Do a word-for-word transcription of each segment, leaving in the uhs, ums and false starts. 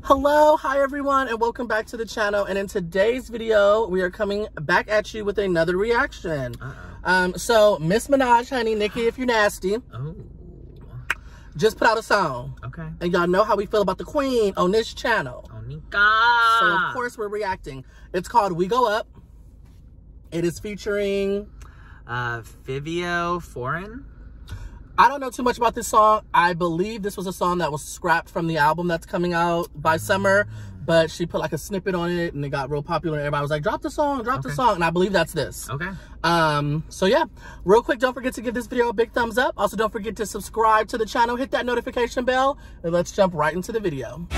Hello, hi everyone, and welcome back to the channel. And in today's video, we are coming back at you with another reaction. Uh-oh. Um, so Miss Minaj, honey, Nicki, if you nasty, oh. just put out a song. Okay. And y'all know how we feel about the queen on this channel. Onika. So of course we're reacting. It's called We Go Up. It is featuring uh, Fivio Foreign. I don't know too much about this song. I believe this was a song that was scrapped from the album that's coming out by summer, but she put like a snippet on it and it got real popular. Everybody was like, drop the song, drop okay. the song. And I believe that's this. Okay. Um, so yeah, real quick, don't forget to give this video a big thumbs up. Also, don't forget to subscribe to the channel, hit that notification bell, and let's jump right into the video.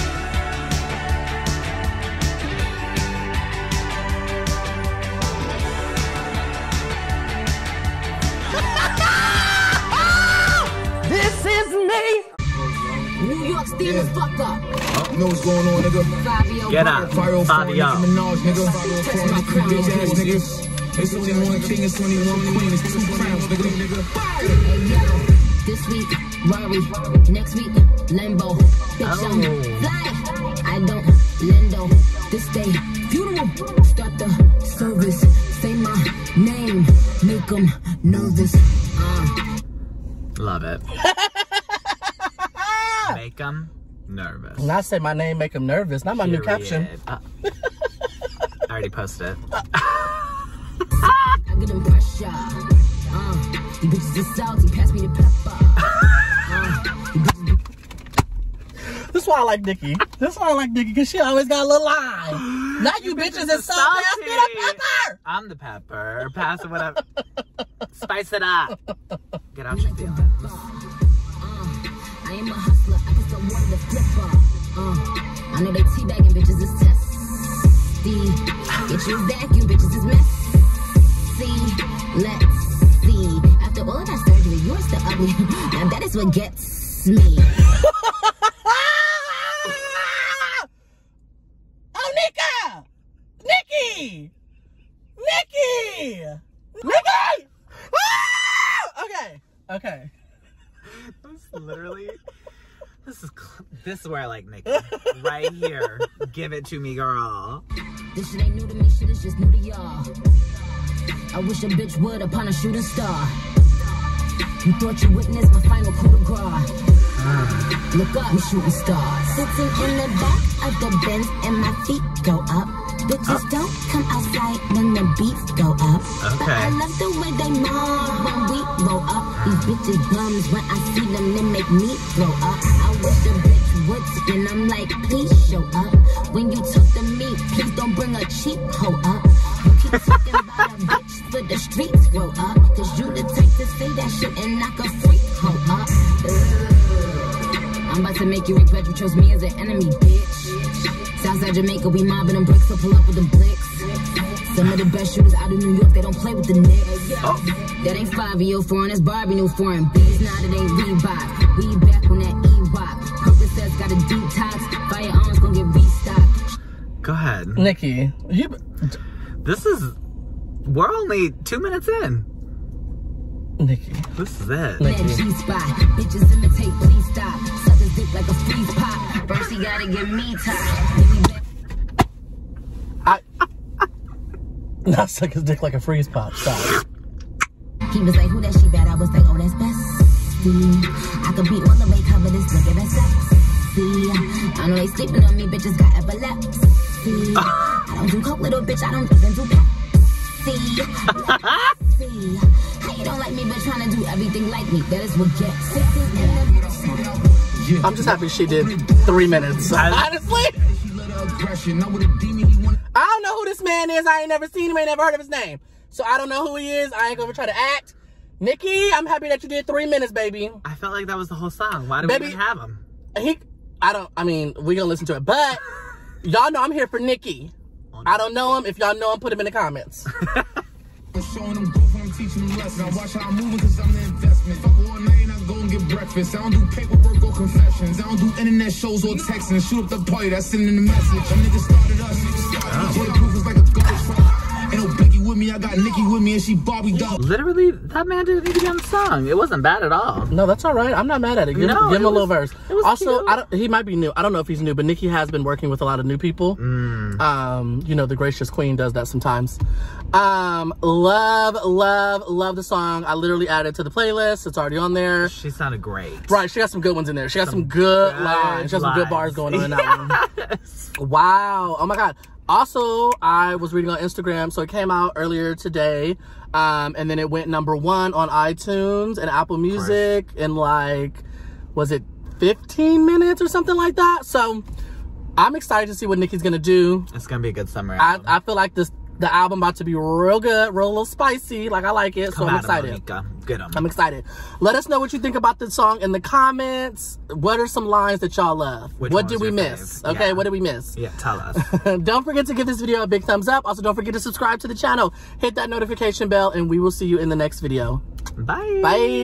New York stand yeah. the fuck up. Oh. Know what's going on, nigga? Fabio Get up, Fabio. Fabio. It's only one king, it's only one queen, it's two crowns, nigga. Hey, yo, this week, Rory, next week, Limbo. Bitch, oh. I'm fly, I don't lendo. This day, funeral, start the service. Say my name, make them nervous. Uh. Love it. Make them nervous. When I say my name, make them nervous. Not my Period. new caption. Uh, I already posted it. I get them pressure. Uh, you bitches is salty, pass me the pepper. Uh, this is why I like Nicki. This is why I like Nicki, because she always got a little line. Not you, you bitches is salty, pass me the pepper. I'm the pepper. Pass it whatever. Spice it up. Get out your feelings. I am a hustler, I just don't want the flipper. Uh, I know they teabagging bitches is testy. Get you vacuum bitches is messy. Let's see. After all of that surgery, you're still ugly. Now that is what gets me. Oh, Nika! Nicki! Nicki! Nicki! Ah! Okay, okay. This is literally, this is this is where I like Nicki. Right here. Give it to me, girl. This shit ain't new to me, shit is just new to y'all. I wish a bitch would upon a shooting star. You thought you witnessed my final coup de grace. Uh, Look up, I'm shooting stars. Sitting in the back of the Benz and my feet go up. Bitches uh. don't come outside when the beats go up. Okay. But I love the way they move when we roll up. These bitches bums, when I see them, they make me throw up. I wish a bitch would spin, I'm like, please show up. When you talk to me, please don't bring a cheap hoe up. You keep talking about a bitch for the streets grow up. Cause you the type to say that shit and knock a freak hoe up. Ugh. I'm about to make you regret you chose me as an enemy, bitch. Southside Jamaica, we mobbing them bricks, so pull up with them blicks. Some of the best shooters out of New York, they don't play with the Knicks. Oh. That ain't Fivio Foreign, that's Barbie new foreign. Bees, now that ain't Reebok. We back on that E-Wop. Purpose says got a detox. Firearms gonna get restocked. Go ahead. Nicki, you... This is... We're only two minutes in. Nicki. This is it. Nicki. G-spot. Bitches imitate, please stop. Suck his dick like a freeze pop. First he gotta get me tied. I... Not suck his dick like a freeze pop. Stop. He was like, who that she bad? I was like, oh, that's bestie. I could be all the way covered this nigga, that's sexy. I know they sleeping on me, bitches got epilepsy. I don't do coke, little bitch, I don't even do Pepsi. See, how you don't like me, but trying to do everything like me? That is what gets. I'm just happy she did three minutes. Honestly. I don't know who this man is. I ain't never seen him. I ain't never heard of his name. So I don't know who he is. I ain't gonna try to act. Nicki, I'm happy that you did three minutes, baby. I felt like that was the whole song. Why did baby, we even have him? He, I don't, I mean, we gonna listen to it. But y'all know I'm here for Nicki. I don't know him. If y'all know him, put him in the comments. Showing them growth when I'm teaching them lessons. I watch how I'm moving cause I'm the investment. Fuck all night, I go and get breakfast. I don't do paperwork or confessions. I don't do internet shows or texting. Shoot up the party, that's sending the message. Them niggas started us. Niggas started us. Proof is like a ghost. Ain't no Biggie with with me, I got Nicki with me, and she Barbie doll. Literally, that man didn't need to be on the song. It wasn't bad at all. No, that's all right. I'm not mad at it. Give, No, give him it a little was- verse. it was Also, cute. I don't, he might be new. I don't know if he's new, but Nicki has been working with a lot of new people. Mm. Um, you know, the Gracious Queen does that sometimes. Um, love, love, love the song. I literally added it to the playlist. It's already on there. She sounded great. Right, she got some good ones in there. She got some, Some good good lines. She got some good lines. bars going on in that Yes. one. Wow. Oh my God. Also, I was reading on Instagram, so it came out earlier today, um, and then it went number one on iTunes and Apple Music in like, was it fifteen minutes or something like that? So I'm excited to see what Nicki's gonna do. It's gonna be a good summer I, album. I feel like this the album about to be real good, real little spicy. Like I like it, so Come I'm at 'em, excited. Monica. Get 'em. I'm excited. Let us know what you think about this song in the comments. What are some lines that y'all love? Which what one did was we your miss? fave? Okay, Yeah. what did we miss? Yeah, tell us. Don't forget to give this video a big thumbs up. Also, don't forget to subscribe to the channel. Hit that notification bell, and we will see you in the next video. Bye. Bye.